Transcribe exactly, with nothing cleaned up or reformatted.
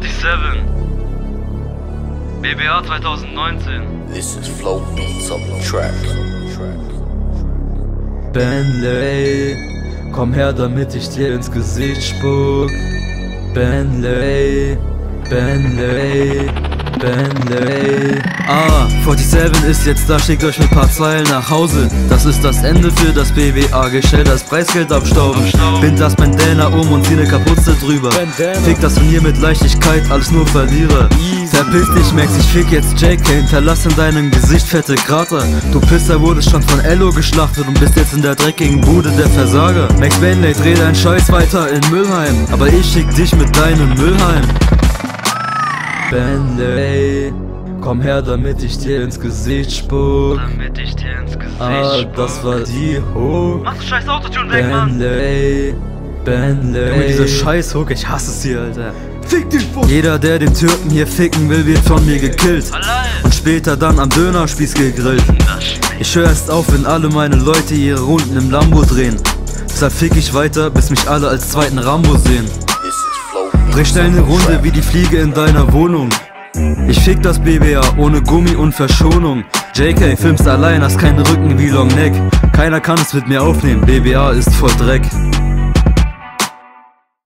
siebenundvierzig. B B A zwanzig neunzehn. This is Flow Beats on the track. Bentley, komm her, damit ich dir ins Gesicht spuck. Bentley, Bentley, Bentley. Ah, siebenundvierzig ist jetzt da, schickt euch mit paar Zeilen nach Hause. Das ist das Ende für das B B A-Geschell, das Preisgeld abstauben. Bind das Bandana um und zieh ne Kapuze drüber. Fick das Turnier mit Leichtigkeit, alles nur Verlierer. Verpiss dich, Max, ich fick jetzt J K, hinterlass in deinem Gesicht fette Krater. Du Pisser wurdest schon von Ello geschlachtet und bist jetzt in der dreckigen Bude der Versager. Max Bentley, dreh deinen Scheiß weiter in Müllheim, aber ich schick dich mit deinem Müllheim. Bentley, komm her, damit ich dir ins Gesicht spuck. Damit ich dir ins Gesicht Ah, spuck. das war die Hook. Mach das scheiß Autotune weg, Mann! Bentley, Bentley. Junge, diese scheiß Hook, ich hasse sie, Alter. Fick dich, Fuß! Jeder, der den Türken hier ficken will, wird von mir gekillt. Und später dann am Dönerspieß gegrillt. Ich höre erst auf, wenn alle meine Leute ihre Runden im Lambo drehen. Deshalb fick ich weiter, bis mich alle als zweiten Rambo sehen. Dreh schnell eine Runde wie die Fliege in deiner Wohnung. Ich fick das B B A ohne Gummi und Verschonung. J K, filmst allein, hast keinen Rücken wie Long Neck. Keiner kann es mit mir aufnehmen, B B A ist voll Dreck.